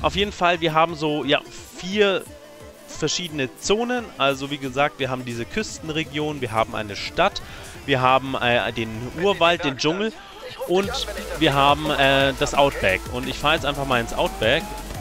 Auf jeden Fall, wir haben so, ja, 4 verschiedene Zonen. Also wie gesagt, wir haben diese Küstenregion, wir haben eine Stadt, wir haben den Urwald, den Dschungel und wir haben das Outback. Und ich fahre jetzt einfach mal ins Outback.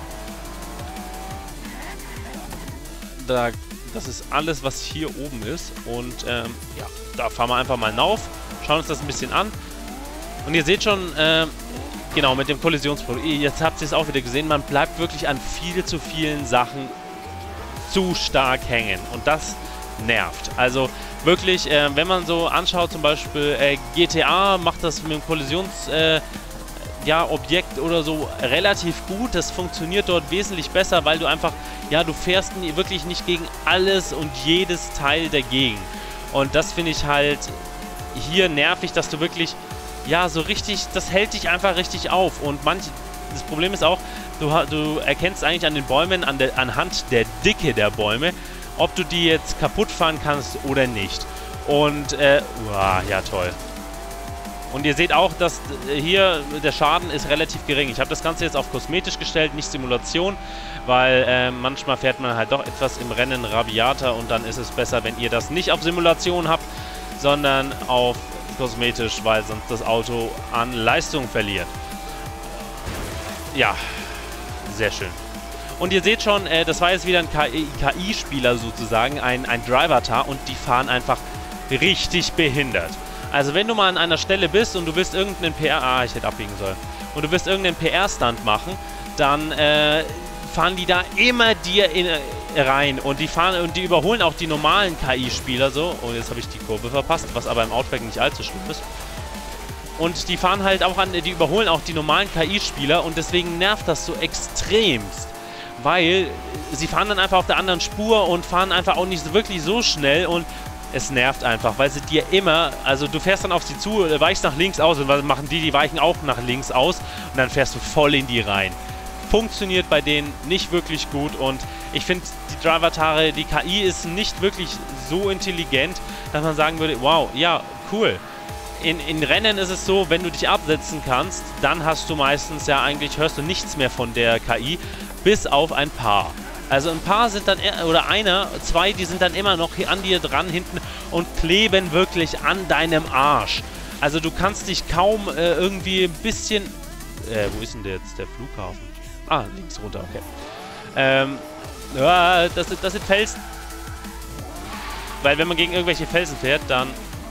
Das ist alles, was hier oben ist. Und ja, da fahren wir einfach mal hinauf, schauen uns das ein bisschen an. Und ihr seht schon, genau, mit dem Kollisionsprodukt. Jetzt habt ihr es auch wieder gesehen, man bleibt wirklich an viel zu vielen Sachen zu stark hängen. Und das nervt. Also wirklich, wenn man so anschaut, zum Beispiel GTA macht das mit dem Objekt oder so relativ gut. Das funktioniert dort wesentlich besser, weil du einfach, ja, du fährst wirklich nicht gegen alles und jedes Teil dagegen. Und das finde ich halt hier nervig, dass du wirklich, ja, so richtig, das hält dich einfach richtig auf. Und das Problem ist auch, du erkennst eigentlich an den Bäumen, anhand der Dicke der Bäume, ob du die jetzt kaputt fahren kannst oder nicht. Und, ja, toll. Und ihr seht auch, dass hier der Schaden ist relativ gering. Ich habe das Ganze jetzt auf kosmetisch gestellt, nicht Simulation, weil manchmal fährt man halt doch etwas im Rennen rabiater und dann ist es besser, wenn ihr das nicht auf Simulation habt, sondern auf kosmetisch, weil sonst das Auto an Leistung verliert. Ja, sehr schön. Und ihr seht schon, das war jetzt wieder ein KI-Spieler sozusagen, ein Drivatar, und die fahren einfach richtig behindert. Also wenn du mal an einer Stelle bist und du willst irgendeinen ich hätte abbiegen sollen. Und du willst irgendeinen PR-Stunt machen, dann fahren die da immer dir rein. Und die überholen auch die normalen KI-Spieler so. Oh, jetzt habe ich die Kurve verpasst, was aber im Outback nicht allzu schlimm ist. Und die fahren halt auch die überholen auch die normalen KI-Spieler, und deswegen nervt das so extremst. Weil sie fahren dann einfach auf der anderen Spur und fahren einfach auch nicht wirklich so schnell, und es nervt einfach, weil sie dir immer, also du fährst dann auf sie zu, weichst nach links aus, und was machen die weichen auch nach links aus, und dann fährst du voll in die rein. Funktioniert bei denen nicht wirklich gut, und ich finde, die Drivatare, die KI ist nicht wirklich so intelligent, dass man sagen würde, wow, ja, cool. In Rennen ist es so, wenn du dich absetzen kannst, dann hast du meistens ja eigentlich, hörst du nichts mehr von der KI, bis auf ein paar. Also ein paar sind dann, oder zwei, die sind dann immer noch hier an dir dran hinten und kleben wirklich an deinem Arsch. Also du kannst dich kaum irgendwie ein bisschen... wo ist denn jetzt der Flughafen? Ah, links runter, okay. Ja, das sind Felsen. Weil wenn man gegen irgendwelche Felsen fährt, dann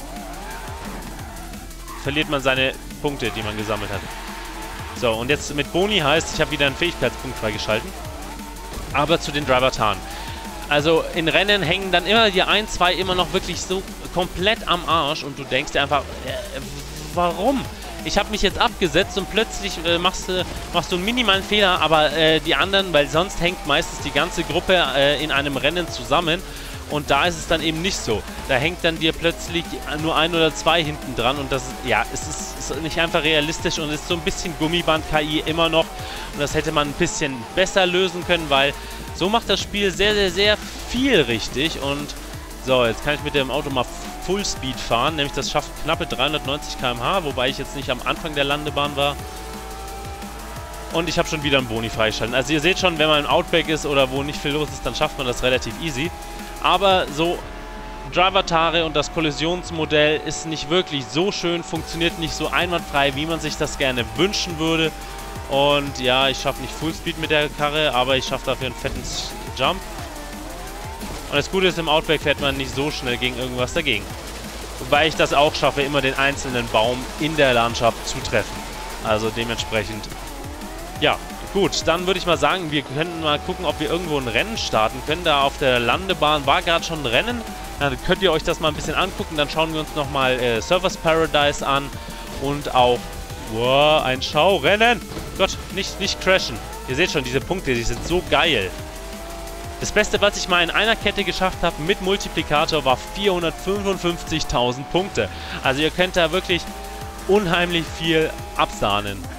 verliert man seine Punkte, die man gesammelt hat. So, und jetzt mit Boni heißt, ich habe wieder einen Fähigkeitspunkt freigeschalten. Aber zu den Drivataren. Also in Rennen hängen dann immer die 1, 2 immer noch wirklich so komplett am Arsch, und du denkst dir einfach, warum? Ich habe mich jetzt abgesetzt und plötzlich machst du einen minimalen Fehler, aber die anderen, weil sonst hängt meistens die ganze Gruppe in einem Rennen zusammen. Und da ist es dann eben nicht so. Da hängt dann dir plötzlich nur 1 oder 2 hinten dran, und das, ja, es ist nicht einfach realistisch, und es ist so ein bisschen Gummiband-KI immer noch. Und das hätte man ein bisschen besser lösen können, weil so macht das Spiel sehr, sehr, sehr viel richtig. Und so, jetzt kann ich mit dem Auto mal Fullspeed fahren, nämlich das schafft knappe 390 km/h, wobei ich jetzt nicht am Anfang der Landebahn war. Und ich habe schon wieder einen Boni freigeschalten. Also ihr seht schon, wenn man im Outback ist oder wo nicht viel los ist, dann schafft man das relativ easy. Aber so Drivatare und das Kollisionsmodell ist nicht wirklich so schön, funktioniert nicht so einwandfrei, wie man sich das gerne wünschen würde. Und ja, ich schaffe nicht Fullspeed mit der Karre, aber ich schaffe dafür einen fetten Jump. Und das Gute ist, im Outback fährt man nicht so schnell gegen irgendwas dagegen. Wobei ich das auch schaffe, immer den einzelnen Baum in der Landschaft zu treffen. Also dementsprechend, ja. Gut, dann würde ich mal sagen, wir können mal gucken, ob wir irgendwo ein Rennen starten können. Da auf der Landebahn war gerade schon ein Rennen. Dann könnt ihr euch das mal ein bisschen angucken. Dann schauen wir uns nochmal Surfers Paradise an. Und auch, wow, ein Schaurennen. Gott, nicht crashen. Ihr seht schon, diese Punkte, die sind so geil. Das Beste, was ich mal in einer Kette geschafft habe mit Multiplikator, war 455.000 Punkte. Also ihr könnt da wirklich unheimlich viel absahnen.